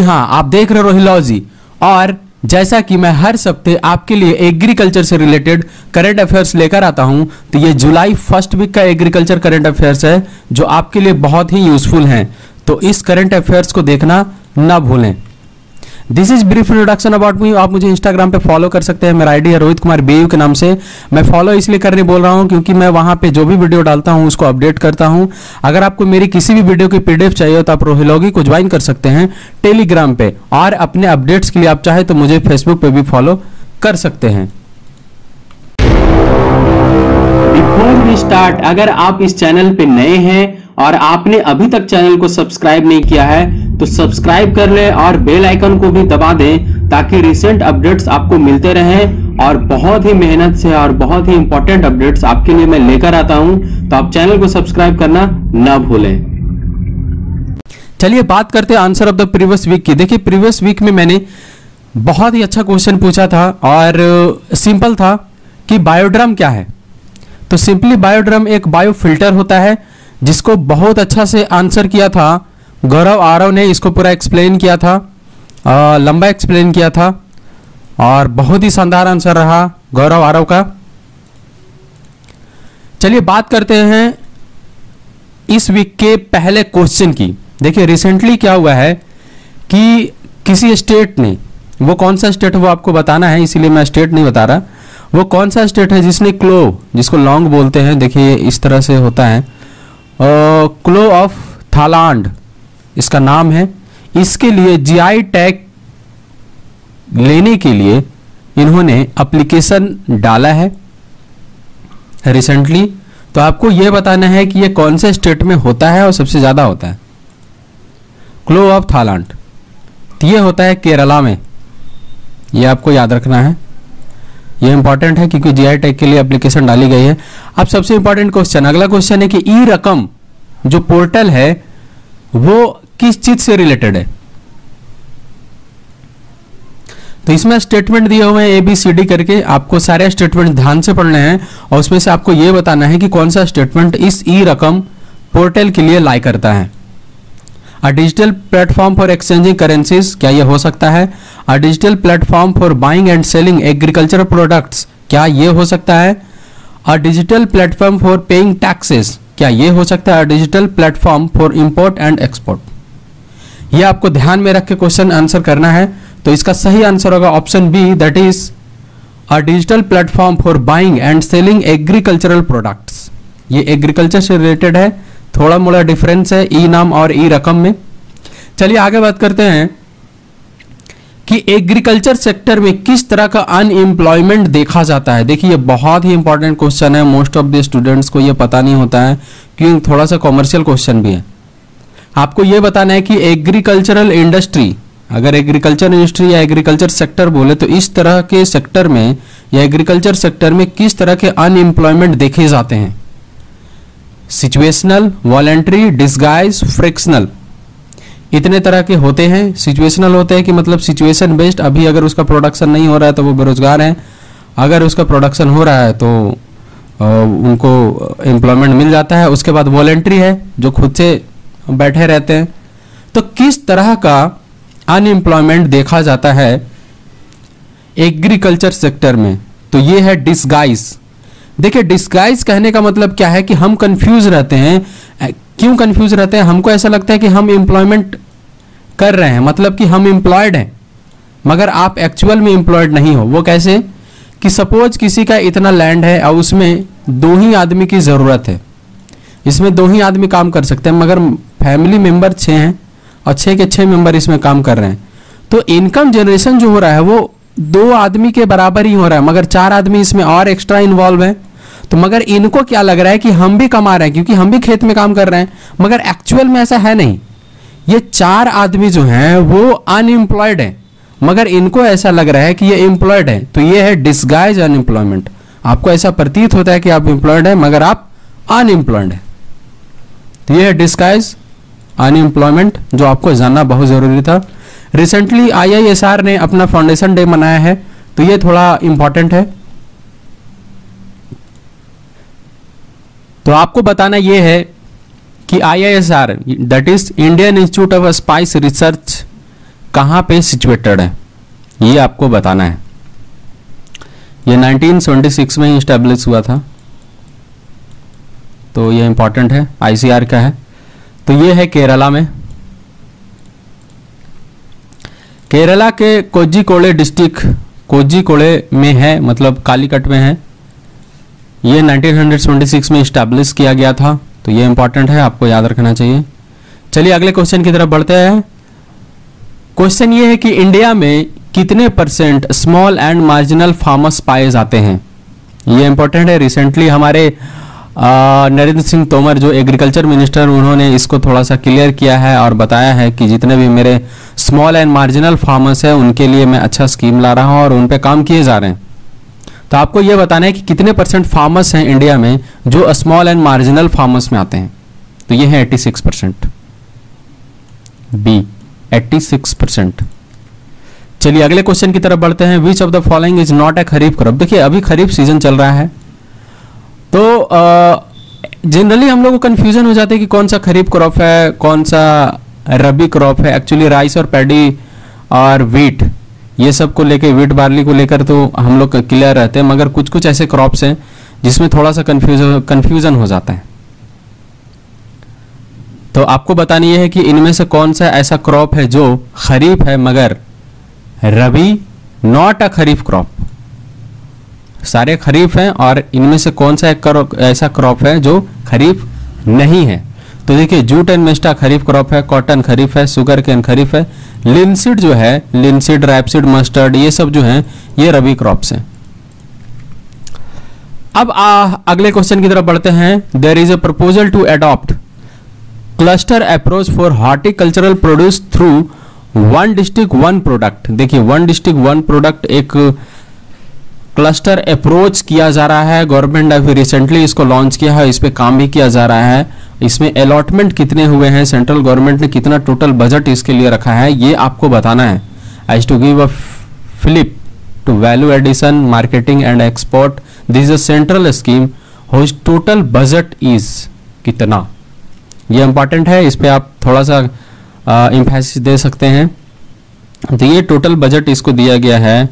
हाँ, आप देख रहे हो रोहिलॉजी। और जैसा कि मैं हर सप्ताह आपके लिए एग्रीकल्चर से रिलेटेड करंट अफेयर्स लेकर आता हूं, तो ये जुलाई फर्स्ट वीक का एग्रीकल्चर करंट अफेयर्स है जो आपके लिए बहुत ही यूजफुल हैं। तो इस करंट अफेयर्स को देखना ना भूलें। This is brief introduction about me. आप मुझे इंस्टाग्राम पे फॉलो कर सकते हैं, मेरा आईडी है रोहित कुमार बेयू के नाम से। मैं फॉलो इसलिए करने बोल रहा हूं क्योंकि मैं वहां पे जो भी वीडियो डालता हूं उसको अपडेट करता हूं। अगर आपको मेरी किसी भी वीडियो की पीडीएफ चाहिए तो आप रोहिलॉगी को ज्वाइन कर सकते हैं टेलीग्राम पे, और अपने अपडेट्स के लिए आप चाहे तो मुझे फेसबुक पे भी फॉलो कर सकते हैं। बिफोर वी स्टार्ट, अगर आप इस चैनल पे नए हैं और आपने अभी तक चैनल को सब्सक्राइब नहीं किया है तो सब्सक्राइब कर ले और बेल आइकन को भी दबा दें ताकि रिसेंट अपडेट्स आपको मिलते रहें। और बहुत ही मेहनत से और बहुत ही इंपॉर्टेंट अपडेट्स आपके लिए मैं लेकर आता हूं, तो आप चैनल को सब्सक्राइब करना ना भूलें। चलिए बात करते हैं answer of the previous week की। देखिए प्रीवियस वीक में मैंने बहुत ही अच्छा क्वेश्चन पूछा था और सिंपल था कि बायोड्रम क्या है। तो सिंपली बायोड्रम एक बायोफिल्टर होता है जिसको बहुत अच्छा से आंसर किया था गौरव आरव ने। इसको पूरा एक्सप्लेन किया था, लंबा एक्सप्लेन किया था और बहुत ही शानदार आंसर रहा गौरव आरव का। चलिए बात करते हैं इस वीक के पहले क्वेश्चन की। देखिए रिसेंटली क्या हुआ है कि किसी स्टेट ने, वो कौन सा स्टेट है वो आपको बताना है, इसीलिए मैं स्टेट नहीं बता रहा, वो कौन सा स्टेट है जिसने क्लो, जिसको लॉन्ग बोलते हैं, देखिए इस तरह से होता है, क्लो ऑफ थाईलैंड इसका नाम है। इसके लिए जीआई टैग लेने के लिए इन्होंने एप्लीकेशन डाला है रिसेंटली। तो आपको यह बताना है कि यह कौन से स्टेट में होता है और सबसे ज्यादा होता है। क्लो ऑफ थाईलैंड तो ये होता है केरला में, ये आपको याद रखना है, ये इंपॉर्टेंट है क्योंकि जीआई टैग के लिए एप्लीकेशन डाली गई है। अब सबसे इंपॉर्टेंट क्वेश्चन, अगला क्वेश्चन है कि ई रकम जो पोर्टल है वो किस चीज से रिलेटेड है। तो इसमें स्टेटमेंट दिए हुए हैं ABCD करके, आपको सारे स्टेटमेंट ध्यान से पढ़ने हैं और उसमें से आपको यह बताना है कि कौन सा स्टेटमेंट इस ई रकम पोर्टल के लिए लाई करता है। A digital platform for exchanging currencies, क्या यह हो सकता है। A digital platform for buying and selling agricultural products, क्या यह हो सकता है। A digital platform for paying taxes, क्या यह हो सकता है। Digital platform for import and export. यह आपको ध्यान में रख के क्वेश्चन आंसर करना है। तो इसका सही आंसर होगा option B, that is a digital platform for buying and selling agricultural products. ये एग्रीकल्चर से रिलेटेड है, थोड़ा मोड़ा डिफरेंस है ई नाम और ई रकम में। चलिए आगे बात करते हैं कि एग्रीकल्चर सेक्टर में किस तरह का अनएम्प्लॉयमेंट देखा जाता है। देखिए ये बहुत ही इंपॉर्टेंट क्वेश्चन है, मोस्ट ऑफ द स्टूडेंट्स को ये पता नहीं होता है क्योंकि थोड़ा सा कॉमर्शियल क्वेश्चन भी है। आपको ये बताना है कि एग्रीकल्चरल इंडस्ट्री, अगर एग्रीकल्चर इंडस्ट्री या एग्रीकल्चर सेक्टर बोले तो इस तरह के सेक्टर में या एग्रीकल्चर सेक्टर में किस तरह के अनएम्प्लॉयमेंट देखे जाते हैं। सिचुएशनल, वॉलंटरी, डिस्गाइज, फ्रिक्शनल, इतने तरह के होते हैं। सिचुएशनल होते हैं कि मतलब सिचुएशन बेस्ड, अभी अगर उसका प्रोडक्शन नहीं हो रहा है तो वो बेरोजगार हैं, अगर उसका प्रोडक्शन हो रहा है तो उनको एम्प्लॉयमेंट मिल जाता है। उसके बाद वॉलंटरी है जो खुद से बैठे रहते हैं। तो किस तरह का अनएम्प्लॉयमेंट देखा जाता है एग्रीकल्चर सेक्टर में, तो ये है डिस्गाइज। देखिए डिस्गाइज कहने का मतलब क्या है कि हम कंफ्यूज रहते हैं। क्यों कंफ्यूज रहते हैं, हमको ऐसा लगता है कि हम एम्प्लॉयमेंट कर रहे हैं, मतलब कि हम एम्प्लॉयड हैं, मगर आप एक्चुअल में एम्प्लॉयड नहीं हो। वो कैसे कि सपोज किसी का इतना लैंड है और उसमें 2 ही आदमी की ज़रूरत है, इसमें 2 ही आदमी काम कर सकते हैं, मगर फैमिली मेंबर 6 हैं और 6 के 6 मेंबर इसमें काम कर रहे हैं। तो इनकम जनरेशन जो हो रहा है वो 2 आदमी के बराबर ही हो रहा है, मगर 4 आदमी इसमें और एक्स्ट्रा इन्वॉल्व है। तो मगर इनको क्या लग रहा है कि हम भी कमा रहे हैं क्योंकि हम भी खेत में काम कर रहे हैं, मगर एक्चुअल में ऐसा है नहीं। ये 4 आदमी जो हैं वो अनएम्प्लॉयड हैं, मगर इनको ऐसा लग रहा है कि ये एम्प्लॉयड है। तो ये है डिस्गाइज अनएम्प्लॉयमेंट। आपको ऐसा प्रतीत होता है कि आप एम्प्लॉयड हैं मगर आप अनएम्प्लॉयड हैं। तो ये है डिस्गाइज अनएम्प्लॉयमेंट, जो आपको जानना बहुत जरूरी था। रिसेंटली IISR ने अपना फाउंडेशन डे मनाया है, तो ये थोड़ा इंपॉर्टेंट है। तो आपको बताना ये है कि IISR that is Indian Institute of Spice Research कहाँ पे सिचुएटेड है, ये आपको बताना है। ये 1976 में ही इस्टेब्लिश हुआ था, तो ये इंपॉर्टेंट है, आईसीआर का है। तो ये है केरला में, केरला के कोझिकोडे डिस्ट्रिक्ट, कोझिकोडे में है, मतलब कालीकट में है। ये 1976 में इस्टेब्लिश किया गया था, तो ये इंपॉर्टेंट है, आपको याद रखना चाहिए। चलिए अगले क्वेश्चन की तरफ बढ़ते हैं। क्वेश्चन ये है कि इंडिया में कितने % स्मॉल एंड मार्जिनल फार्मर्स पाए जाते हैं। ये इंपॉर्टेंट है। रिसेंटली हमारे नरेंद्र सिंह तोमर जो एग्रीकल्चर मिनिस्टर, उन्होंने इसको थोड़ा सा क्लियर किया है और बताया है कि जितने भी मेरे स्मॉल एंड मार्जिनल फार्मर्स हैं उनके लिए मैं अच्छा स्कीम ला रहा हूं और उन पे काम किए जा रहे हैं। तो आपको यह बताना है कि कितने % फार्मर्स हैं इंडिया में जो स्मॉल एंड मार्जिनल फार्मर्स में आते हैं। तो ये है 86%, बी 86%। चलिए अगले क्वेश्चन की तरफ बढ़ते हैं। Which of the following is not a kharif crop. देखिए अभी खरीफ सीजन चल रहा है, तो जनरली हम लोग को कंफ्यूजन हो जाता है कि कौन सा खरीफ क्रॉप है, कौन सा रबी क्रॉप है। एक्चुअली राइस और पैडी और वीट, ये सब को लेकर, वीट बार्ली को लेकर तो हम लोग क्लियर रहते हैं, मगर कुछ कुछ ऐसे क्रॉप्स हैं जिसमें थोड़ा सा कंफ्यूजन हो जाता है। तो आपको बतानी है कि इनमें से कौन सा ऐसा क्रॉप है जो खरीफ है मगर रबी, नॉट अ खरीफ क्रॉप। सारे खरीफ हैं और इनमें से कौन सा एक ऐसा क्रॉप है जो खरीफ नहीं है। तो देखिए jute and mesta kharif crop है, कॉटन खरीफ है, शुगर केन खरीफ है, लिनसीड जो है, लिनसीड, रैपसीड, मस्टर्ड, ये सब जो हैं ये रबी क्रॉप्स हैं। अब अगले क्वेश्चन की तरफ बढ़ते हैं। There is a proposal to adopt cluster approach for horticultural produce through one district one product. देखिए वन डिस्ट्रिक्ट वन प्रोडक्ट एक क्लस्टर अप्रोच किया जा रहा है। गवर्नमेंट ने अभी रिसेंटली इसको लॉन्च किया है, इस पे काम भी किया जा रहा है। इसमें अलॉटमेंट कितने हुए हैं, सेंट्रल गवर्नमेंट ने कितना टोटल बजट इसके लिए रखा है, ये आपको बताना है। As to give a flip to value addition, marketing and export, this is a central scheme whose total budget is कितना। ये इंपॉर्टेंट है, इस पे आप थोड़ा सा एम्फेसिस दे सकते हैं। तो ये टोटल बजट इसको दिया गया है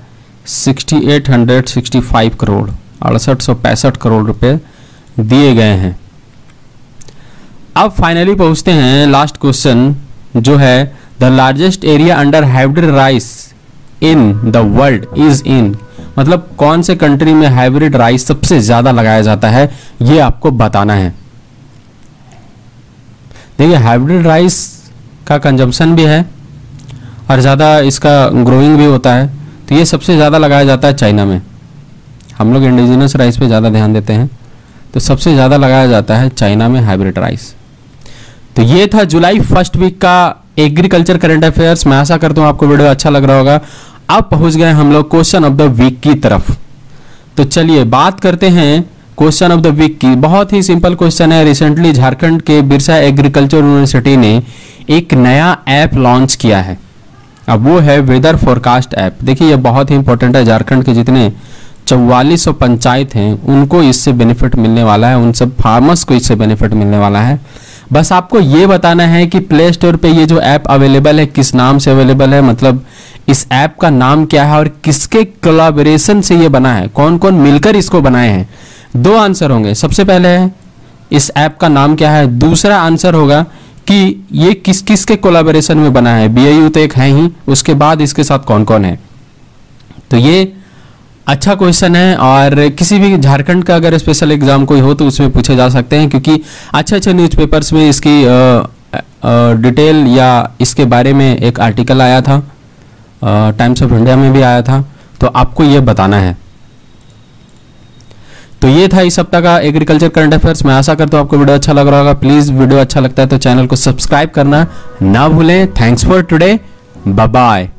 6865 करोड़, 6865 करोड़ रुपए दिए गए हैं। अब फाइनली पहुंचते हैं लास्ट क्वेश्चन जो है the largest area under hybrid rice in the world is in. मतलब कौन से कंट्री में हाइब्रिड राइस सबसे ज्यादा लगाया जाता है, ये आपको बताना है। देखिए हाइब्रिड राइस का कंजम्पशन भी है और ज़्यादा इसका ग्रोइंग भी होता है। तो ये सबसे ज़्यादा लगाया जाता है चाइना में। हम लोग इंडिजिनस राइस पे ज़्यादा ध्यान देते हैं, तो सबसे ज़्यादा लगाया जाता है चाइना में हाइब्रिड राइस। तो ये था जुलाई फर्स्ट वीक का एग्रीकल्चर करंट अफेयर्स। मैं आशा करता हूँ आपको वीडियो अच्छा लग रहा होगा। अब पहुँच गए हम लोग क्वेश्चन ऑफ द वीक की तरफ। तो चलिए बात करते हैं क्वेश्चन ऑफ द वीक की। बहुत ही सिंपल क्वेश्चन है। रिसेंटली झारखंड के बिरसा एग्रीकल्चर यूनिवर्सिटी ने एक नया ऐप लॉन्च किया है, अब वो है वेदर फोरकास्ट ऐप। देखिए ये बहुत ही इंपॉर्टेंट है। झारखंड के जितने 4400 पंचायत हैं उनको इससे बेनिफिट मिलने वाला है, उन सब फार्मर्स को इससे बेनिफिट मिलने वाला है। बस आपको ये बताना है कि प्ले स्टोर पे ये जो ऐप अवेलेबल है किस नाम से अवेलेबल है, मतलब इस ऐप का नाम क्या है और किसके कोलैबोरेशन से ये बना है, कौन कौन मिलकर इसको बनाए हैं। दो आंसर होंगे। सबसे पहले है इस ऐप का नाम क्या है, दूसरा आंसर होगा कि ये किस किस के कोलैबोरेशन में बना है। BIU तो एक है ही, उसके बाद इसके साथ कौन कौन है। तो ये अच्छा क्वेश्चन है और किसी भी झारखंड का अगर स्पेशल एग्जाम कोई हो तो उसमें पूछे जा सकते हैं, क्योंकि अच्छे अच्छे न्यूज़पेपर्स में इसकी डिटेल या इसके बारे में एक आर्टिकल आया था, टाइम्स ऑफ इंडिया में भी आया था। तो आपको ये बताना है। तो ये था इस सप्ताह का एग्रीकल्चर करंट अफेयर्स। मैं आशा करता हूँ आपको वीडियो अच्छा लग रहा होगा। प्लीज़ वीडियो अच्छा लगता है तो चैनल को सब्सक्राइब करना ना भूलें। Thanks for today, bye bye.